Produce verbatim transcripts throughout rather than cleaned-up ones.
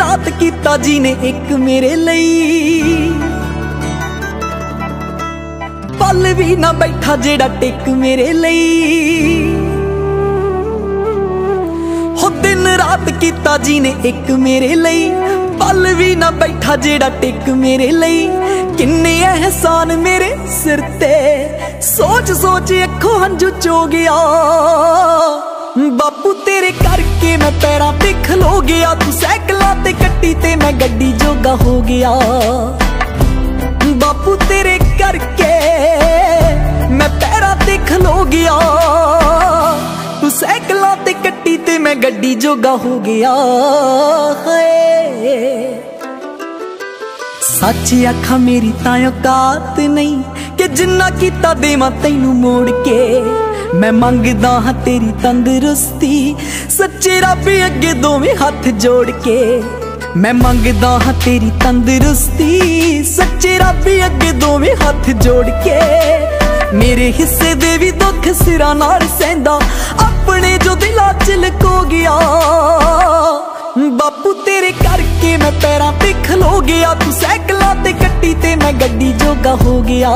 रात कीता जी ने एक मेरे लई, पल भी ना बैठा जेड़ा टेक मेरे लई। हो दिन रात कीता जी ने एक मेरे लई, पल भी ना बैठा जेड़ा टेक मेरे लई। किन्ने एहसान मेरे सिर ते, सोच सोच अखों हंझू चो गया। बापू तेरे करके मैं पैरां ते खलो गया, तू सैकलां ते कट्टी ते मैं गड्डी जोगा हो गया। बापू तेरे करके मैं पैरां ते खलो गया, तू सैकलां ते कट्टी ते मैं गड्डी जोगा हो गया। सच आखा मेरी तां औकात नहीं कि जिन्ना कीता देवां तैनू मोड़ के। मैं मंगदा हाँ तेरी तंदुरुस्ती, सच्चे रब अगे दोवें हथ जोड़ के। मैं मंगदा हाँ तेरी तंदुरुस्ती, सच्चे रब अगे दोवें हथ जोड़ के। मेरे हिस्से दे भी दुख सिरा नाल सहंदा, अपने जो दिला च लको गया। बापू तेरे करके मैं पैरां ते खलो गया, तू सैकलां ते कट्टी ते मैं गड्डी जोगा हो गया।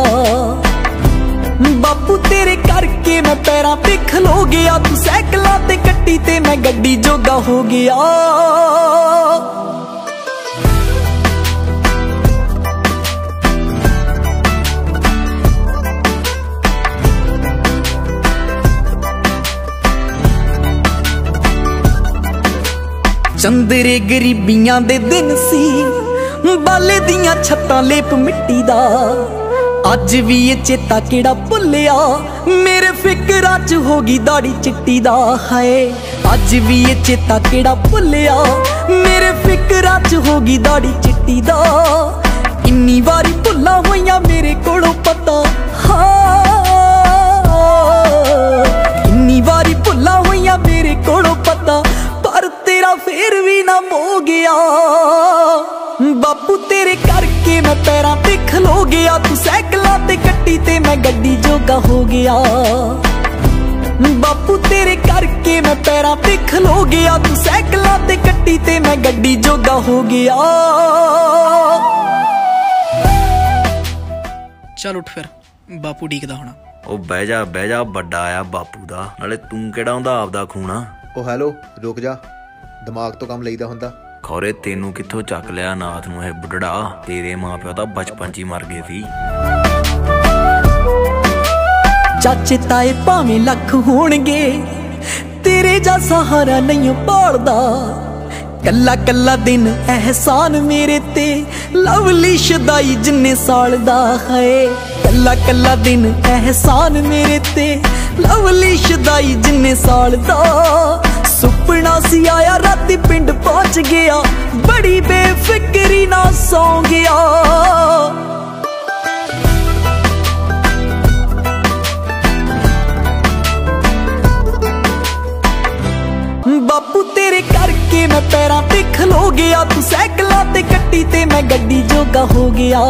बापू तेरे करके मैं पैरां ते खलो गया, तू सैकलां ते कट्टी ते मैं गड्डी जोगा हो गया। चंदरे गरीबियां दे दिन सी, बाले दियां छत्तां लेप मिट्टी दा। अज भी ये चेता केड़ा भुलिया, मेरे फिकरां च होगी दाड़ी चिट्टी दा। हाय अज भी ये चेता केड़ा भुलिया, मेरे फिकरां च होगी दाड़ी चिट्टी दा। इन्नी वारी भुल्लां होइयां मेरे कोलों पता, हाँ इन्नी वारी भुल्लां होइयां मेरे कोलों पता, पर तेरा फेर भी ना हो गया। बापू तेरे करके मैं पैरां ते खलो गया, तू सैकलां ते कट्टी ते मैं गड्डी जोगा हो गया। बापू तेरे करके मैं पैरां ते खलो गया, तू सैकलां ते कट्टी ते मैं गड्डी जोगा हो गया। चल उठ फिर, बापू डीकदा होना। ओ बह जा बह जा, बड़ा आया बापू दा, नाले तू केड़ा हुंदा आपदा खून आ। ओ हैलो रुक जा, दिमाग तो काम लईदा हुंदा। खौरे तेनू कित्थों चक लिया नाथ नूं है बुढ़ड़ा, तेरे मां प्यो तां बचपन च ही मर गए सी। चाचे ताए भावें लख होणगे, तेरे जा सहारा नहीं पालदा। कल्ला कल्ला दिन एहसान मेरे ते, लवली शदाई जिन्ने साल दा है। कल्ला कल्ला दिन एहसान मेरे ते, लवली शदाई जिन्ने साल दा। सुपना सी आया राती पिंड पहुंच गया, बड़ी बेफिक्री ना सौ गया। बापू तेरे करके मैं पैरां ते खलो गया, तू सैकलां ते कट्टी ते मैं गड्डी जोगा हो गया।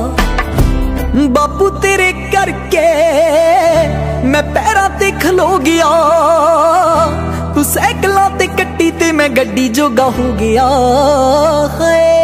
बापू तेरे करके मैं पैरां ते खलो गया, तू सैकलां ते कट्टी ते मैं गड्डी जोगा हो गया। है